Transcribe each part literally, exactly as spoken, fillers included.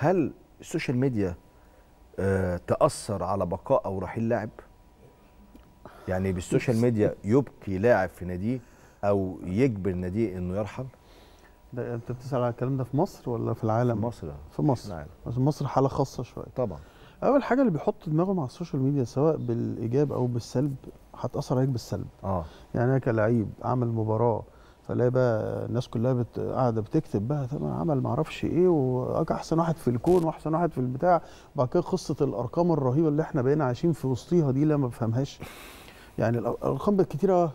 هل السوشيال ميديا آه تأثر على بقاء او رحيل لاعب؟ يعني بالسوشيال ميديا يبقي لاعب في ناديه او يجبر ناديه انه يرحل؟ ده انت بتسأل على الكلام ده في مصر ولا في العالم؟ في مصر. في مصر. بس مصر حالة خاصة شوية طبعا. اول حاجة اللي بيحط دماغه مع السوشيال ميديا سواء بالايجاب او بالسلب هتأثر عليك بالسلب. اه يعني انا كلاعب عمل مباراة فلاقي بقى الناس كلها بت... قاعده بتكتب بقى طبعا عمل ما اعرفش ايه واحسن واحد في الكون واحسن واحد في البتاع، وبعد كده قصه الارقام الرهيبه اللي احنا بقينا عايشين في وسطيها دي لا ما بفهمهاش. يعني الارقام بقت كتيره،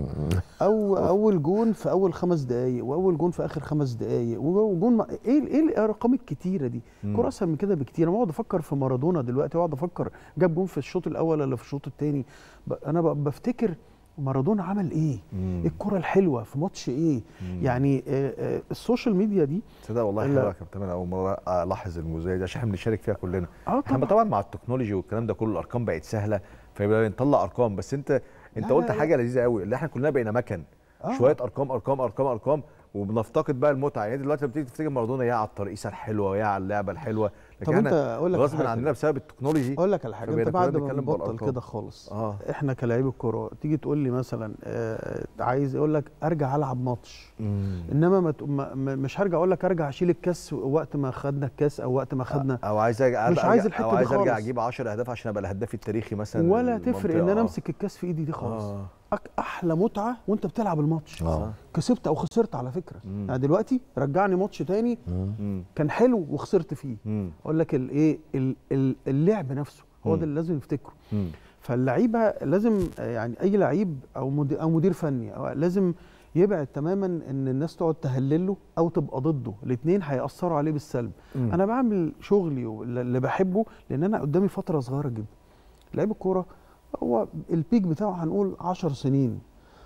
او اول جون في اول خمس دقائق واول جون في اخر خمس دقائق وجون ما... ايه ايه الارقام الكتيره دي؟ الكوره اسهل من كده بكتير. انا بقعد افكر في مارادونا دلوقتي واقعد افكر جاب جون في الشوط الاول ولا في الشوط الثاني، ب... انا ب... بفتكر مارادونا عمل ايه؟ مم. الكرة الحلوة في ماتش ايه؟ مم. يعني آآ آآ السوشيال ميديا دي تصدق والله حلوة يا كابتن، انا اول مرة الاحظ الموضوع ده عشان احنا بنشارك فيها كلنا. اه طبعا طبعا مع التكنولوجي والكلام ده كله الارقام بقت سهلة فيبقى بنطلع ارقام، بس انت انت قلت حاجة لذيذة قوي اللي احنا كلنا بقينا مكن آه. شوية ارقام ارقام ارقام ارقام وبنفتقد بقى المتعة. يعني دلوقتي لما بتيجي تفتكر مارادونا يا على الترقيصة الحلوة يا على اللعبة الحلوة، لكن طب انت اقول لك غصب عننا بسبب التكنولوجي. اقول لك على حاجه، انت بعد ما نبطل كده خالص آه. احنا كلاعبي الكوره تيجي تقول لي مثلا آه عايز اقول لك ارجع العب ماتش، انما ما ما مش هرجع اقول لك ارجع اشيل الكاس وقت ما خدنا الكاس او وقت ما خدنا او عايز ارجع مش عايز الحته او دي عايز خالص. ارجع اجيب عشرة اهداف عشان ابقى الهداف التاريخي مثلا، ولا تفرق ان انا امسك الكاس في ايدي دي خالص. آه. احلى متعه وانت بتلعب الماتش آه. كسبت او خسرت على فكره. مم. يعني دلوقتي رجعني ماتش تاني مم. كان حلو وخسرت فيه، اقول لك الايه اللعب نفسه هو ده اللي لازم نفتكره. فاللعيبه لازم يعني اي لعيب او مدير او مدير فني أو لازم يبعد تماما ان الناس تقعد تهلله او تبقى ضده، الاثنين هيأثروا عليه بالسلب. مم. انا بعمل شغلي اللي بحبه لان انا قدامي فتره صغيره جدا. لعيب الكوره هو البيك بتاعه هنقول عشر سنين،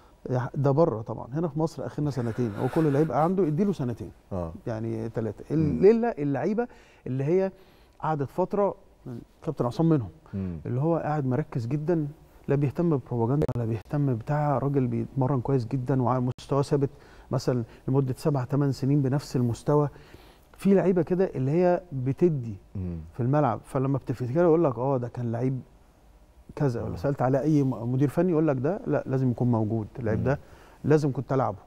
ده بره طبعا. هنا في مصر اخرنا سنتين، هو كل لعيب عنده اديله سنتين آه. يعني ثلاثه. الليله اللعيبه اللي هي قعدت فتره، كابتن عصام منهم مم. اللي هو قاعد مركز جدا، لا بيهتم ببروباجندا ولا بيهتم بتاع، راجل بيتمرن كويس جدا وعلى مستوى ثابت مثلا لمده سبع ثمان سنين بنفس المستوى. في لعيبه كده اللي هي بتدي مم. في الملعب، فلما بتفتكر يقول لك اه ده كان لعيب كذا، ولا سالت على اي مدير فني يقول لك ده لا لازم يكون موجود، اللعيب ده لازم كنت العبه.